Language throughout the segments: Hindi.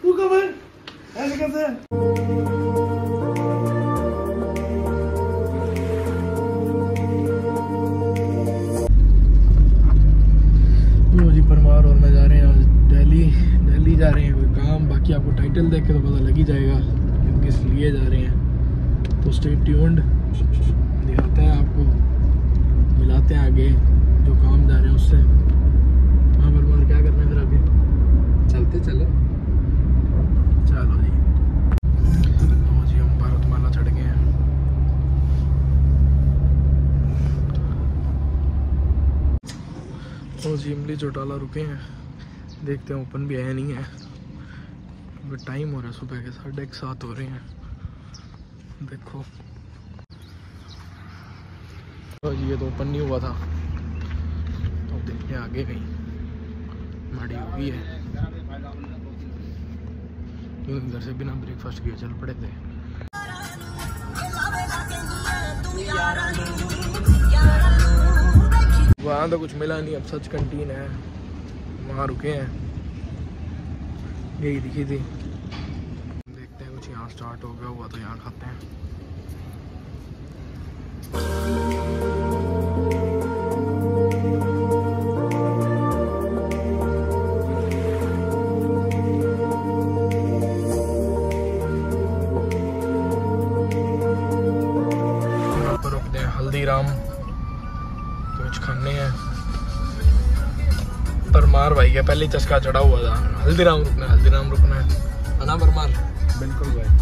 तू कब है? ऐसे कैसे? परमार और मैं जा रहे हैं आज दिल्ली जा रहे हैं कोई काम। बाकी आपको टाइटल देख के तो पता लग ही जाएगा कि किस लिए जा रहे हैं, तो स्टे ट्यून्ड। दिखाते हैं आपको, मिलाते हैं आगे जो काम जा रहे हैं उससे। हाँ परमार, क्या करना है फिर आगे? चलो चलो जी हम भारतमाला चढ़ गए हैं। तो जी इमली चौटाला रुके हैं, देखते हैं ओपन भी है नहीं है। अभी टाइम हो रहा है सुबह के 7:30 हो रहे हैं। देखो तो जी ये तो ओपन नहीं हुआ था, तो देखते हैं आगे कहीं माड़ी हुई है। इधर से बिना ब्रेकफास्ट किए चल पड़े थे। वहाँ तो कुछ मिला नहीं, अब सच कैंटीन है, वहाँ रुके हैं, यही दिखी थी। देखते हैं कुछ यहाँ स्टार्ट हो गया हुआ तो यहाँ खाते हैं। यहाँ पर रुकते हैं हल्दीराम, कुछ खाने हैं। परमार भाई का पहले चस्का चढ़ा हुआ था, हल्दीराम रुकना है ना परमार? बिल्कुल भाई।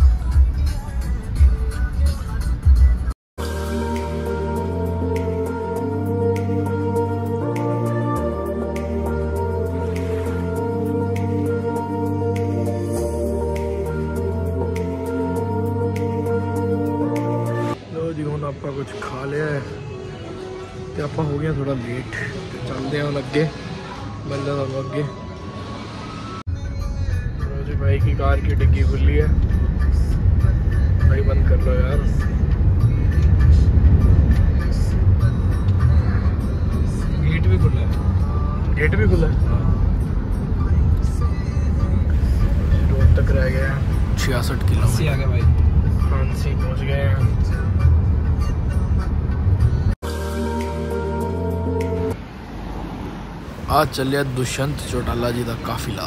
लो जी हम आपका कुछ खा लिया है तो आप हो गया थोड़ा लेट, चलते हैं अगे बल्ला अगे। जी भाई की कार की डिग्गी खुली है, भाई बंद कर लो यार। गेट भी खुला है। रोड तक रह गया 66 किलोमीटर। आ गए भाई, फांसी पहुंच गए हैं। आज चलिया दुष्यंत चौटाला जी का काफिला।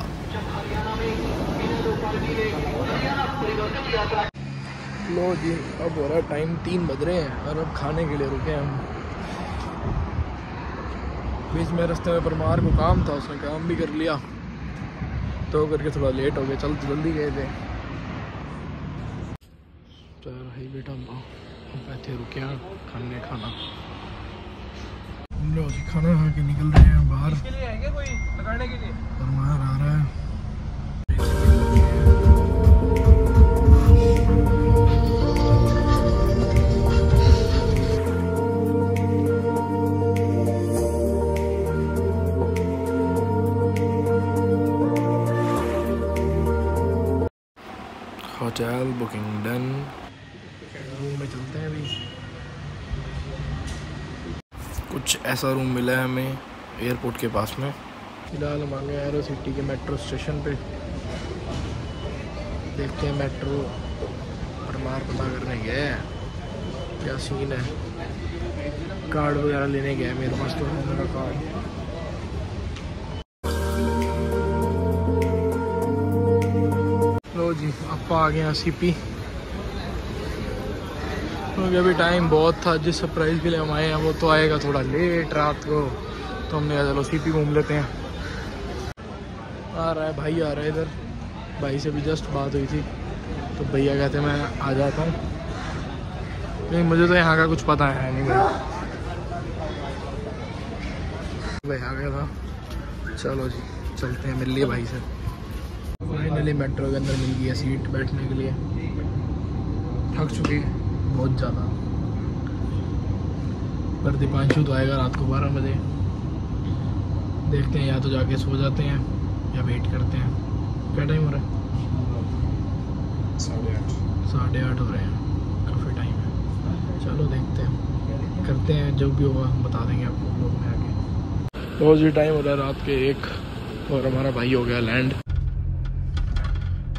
लो जी अब हो रहा है टाइम, 3 बज रहे हैं और अब खाने के लिए रुके हैं हम। बीच में रास्ते में परमार को काम था, उसने काम भी कर लिया, तो करके थोड़ा लेट हो गया। चल जल्दी गए थे तो ही बेटा हम बैठे रुके हैं खाना। लो जी खाना खा के निकल रहे हैं बाहर। इसके लिए है क्या कोई लगाने के लिए? परमार आ रहा है। होटल बुकिंग डन, रूम में चलते हैं अभी। कुछ ऐसा रूम मिला है हमें एयरपोर्ट के पास में। फिलहाल हम आ गए एरो सिटी के मेट्रो स्टेशन पे, देखते हैं मेट्रो। परमार पता करने गए हैं क्या सीन है, कार्ड वगैरह लेने गए, मेरे पास तो है मेरा कार्ड। लो जी आप आ गए सीपी, क्योंकि अभी टाइम बहुत था। जिस सरप्राइज़ के लिए हम आए हैं वो तो आएगा थोड़ा लेट रात को, तो हमने कहा चलो सीपी घूम लेते हैं। आ रहा है भाई, आ रहा है इधर। भाई से भी जस्ट बात हुई थी तो भैया कहते मैं आ जाता हूँ, नहीं मुझे तो यहाँ का कुछ पता है नहीं भाई आ गया था। चलो जी चलते हैं, मिल लिए भाई से। फाइनली मेट्रो के अंदर मिल गई है सीट बैठने के लिए। थक चुकी है बहुत ज़्यादा, पर दीपांशु तो आएगा रात को 12 बजे। देखते हैं, या तो जाके सो जाते हैं या वेट करते हैं। क्या टाइम हो रहा है? 8:30 हो रहे हैं, काफ़ी टाइम है। चलो देखते हैं, करते हैं, जो भी होगा हम बता देंगे आपको लोग में आगे। रोज़ ही टाइम हो रहा है रात के 1 और हमारा भाई हो गया लैंड।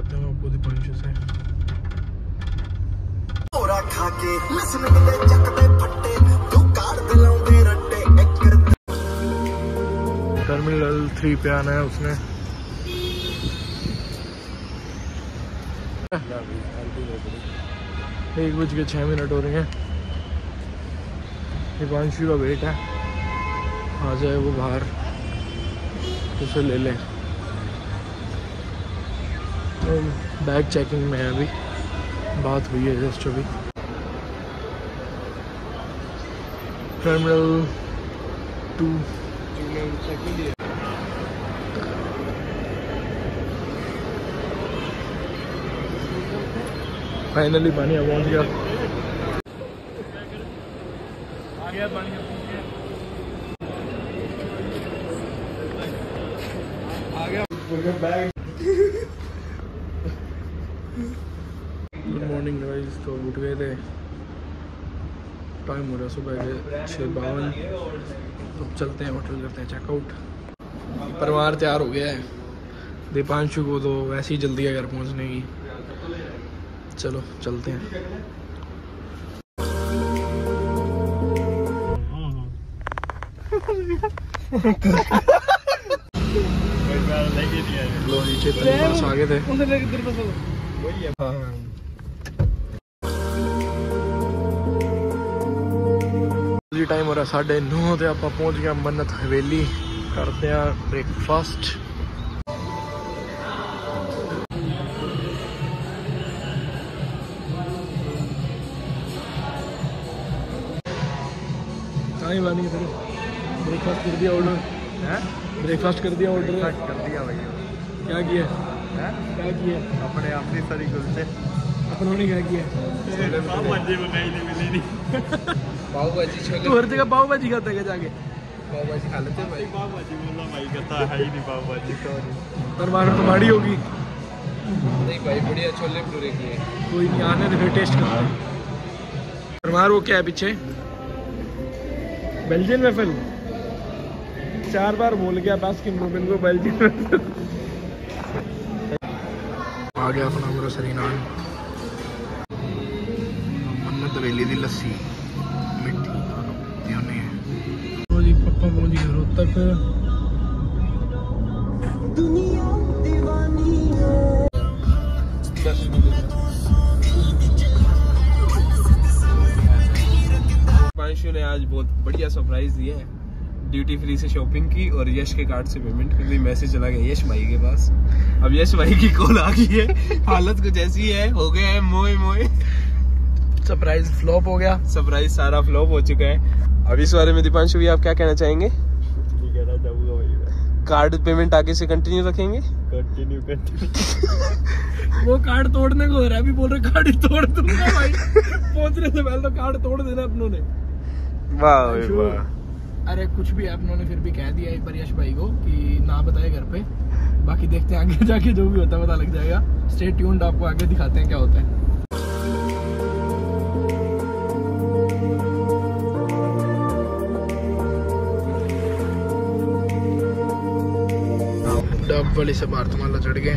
मिलवाते हैं आपको दीपांशु से। टर्मिनल 3 पे आना है उसने। 1:06 हो रही हैं। दीपांशु का वेट है, आ जाए वो बाहर तो उसे ले लें। तो बैग चेकिंग में है अभी, बात हुई है जस्ट अभी। टर्मिनल 2 फाइनली बानिया पहुंच गया। आ गया बानिया, आ गया बैग। Good morning guys. तो उठ गए थे, टाइम हो रहा सुबह के 6:52। अब चलते हैं होटल, करते हैं चेकआउट। परिवार तैयार हो गया है, दीपांशु को तो वैसे ही जल्दी है घर पहुंचने की। चलो चलते हैं। लो नीचे पास आ गए थे। टाइम हो रहा 9:30 ਤੇ ਆਪਾਂ पहुंच गए मन्नत हवेली। करते हैं ब्रेकफास्ट। ब्रेकफास्ट कर दिया ऑर्डर है? ब्रेकफास्ट कर दिया ऑर्डर कर दिया भैया। क्या किया है? क्या किया? अपने अमृतसरी कुलचे। अपनों क्या किया? पाव भाजी बनाई नहीं, मिली नहीं। पाव भाजी छोले। तू हर जगह पाव भाजी खाता है क्या? जाके पाव भाजी खा लेते हैं भाई। पाव भाजी बोला भाई, कहता है ही नहीं पाव भाजी। परमार तुम्हारी होगी नहीं भाई, बढ़िया छोले भटूरे किए। कोई नहीं, आने तो फिर टेस्ट करते हैं। परमार वो क्या है पीछे? बेल्जियन वेफल 4 बार बोल गया बास्किन रॉबिन को बेल्जियन वेफल। आ गया अपना पूरा सरीनान। मन्नत हवेली दी लस्सी मिठी पियोने है। तो जी पापा पहुंच गए रोहतक। दुनिया दीवानी दीपांशु ने आज बहुत बढ़िया सरप्राइज दिया है। ड्यूटी फ्री से शॉपिंग की और यश के कार्ड से पेमेंट कर दी। मैसेज चला गया यश भाई के पास। अब यश भाई की कॉल आ गई है। हालत कुछ ऐसी है, हो गया है मोए मोए। सरप्राइज फ्लॉप हो गया। सरप्राइज सारा फ्लॉप हो चुका है। अब इस बारे में दीपांशु भी आप क्या कहना चाहेंगे? कुछ नहीं कहना चाहूंगा भाई। कार्ड पेमेंट आगे से कंटिन्यू रखेंगे। कंटिन्यू वो कार्ड तोड़ने को हो रहा है, अभी बोल रहे कार्ड ही तोड़ दूंगा भाई। पहुंचने से पहले तो कार्ड तोड़ देना अपनों ने। वाह वाह। अरे कुछ भी अपनों ने फिर भी कह दिया एक बार यश भाई को कि ना बताए घर पे। बाकी देखते हैं आगे जाके जो भी होता है पता लग जाएगा। स्टे ट्यून्ड, आपको आगे दिखाते हैं क्या होता है। डब वाली से भारतमाला चढ़ गए।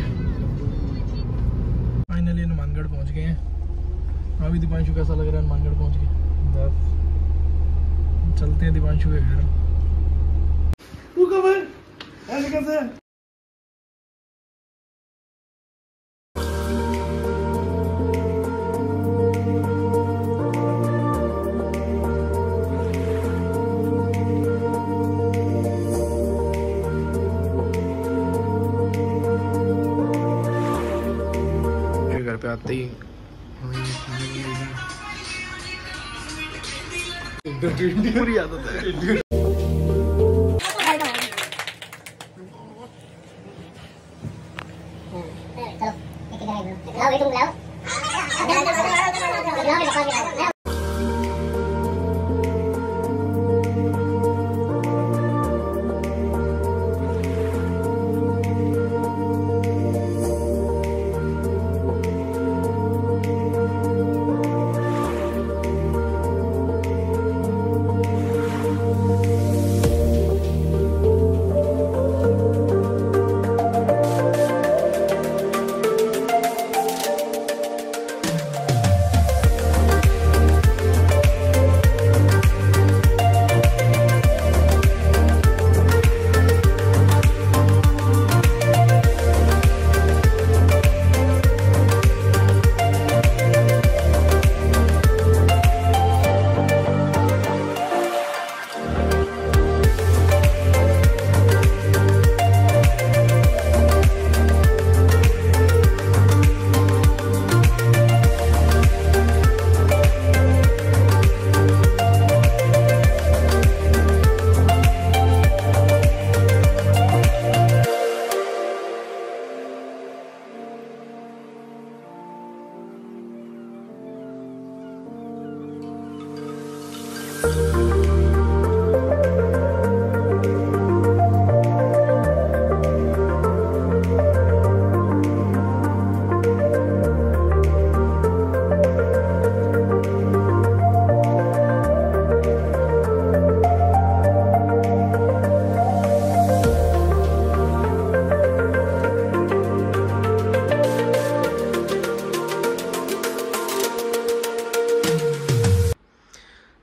फाइनली हनुमानगढ़ पहुंच गए हैं। अभी दीपांशु कैसा लग रहा है हनुमानगढ़ पहुंच के? बस चलते हैं दीपांशु के घर। तू कब है? ऐसे कैसे? घर पे आते ही पूरी आदत है।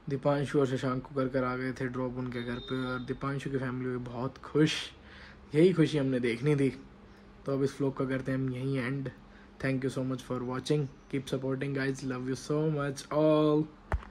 दीपांशु और शशांक को कर आ गए थे ड्रॉप उनके घर पे, और दीपांशु की फैमिली हुई बहुत खुश। यही खुशी हमने देखनी थी। तो अब इस व्लॉग का करते हैं हम यहीं end. Thank you so much for watching, keep supporting guys, love you so much all.